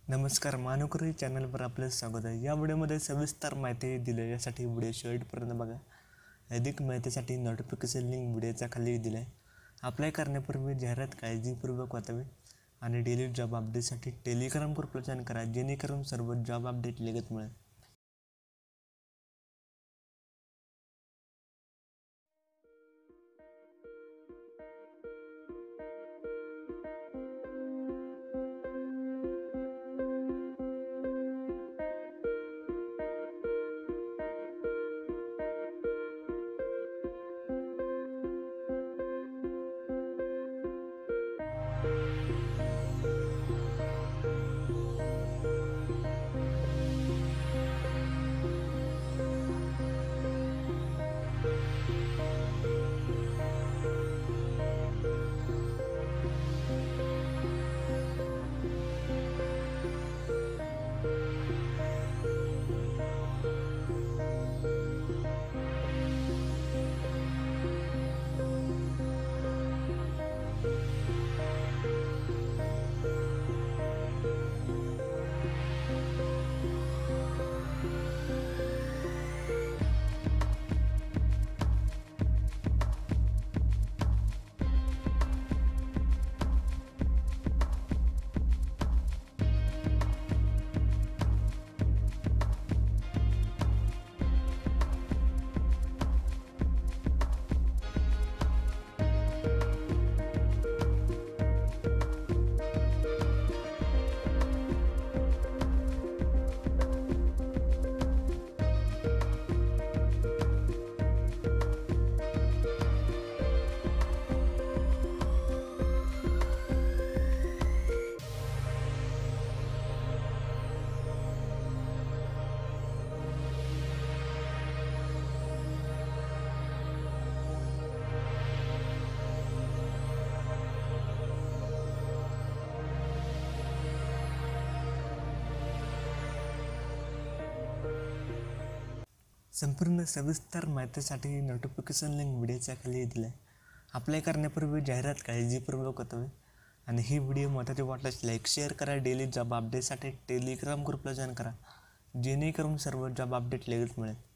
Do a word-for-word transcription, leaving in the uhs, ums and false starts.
नमस्कार, मानकरी चॅनलवर आपलं स्वागत आहे। या व्हिडिओमध्ये सविस्तर माहिती दिली यासाठी व्हिडिओ शेवटपर्यंत बघा। अधिक माहितीसाठी नोटिफिकेशन लिंक व्हिडिओच्या खाली दिली आहे। अप्लाय करण्यापूर्वी जाहिरात काळजीपूर्वक वाचावी आणि डेली जॉब अपडेटसाठी टेलिग्राम ग्रुपला जॉइन करा, जेणेकरून सर्व जॉब अपडेट लगेच मिळेल। संपूर्ण सविस्तर माहितीसाठी नोटिफिकेशन लिंक व्हिडिओच्या खाली दिली आहे। अप्लाय करण्यापूर्वी जाहिरात काळजीपूर्वक वाचावी आणि ही व्हिडिओ महत्त्वाची वाटल्यास लाईक शेअर करा। डेली जॉब अपडेटसाठी टेलिग्राम ग्रुपला जॉइन करा, जेणेकरून सर्व जॉब अपडेट लगेच मिळेल।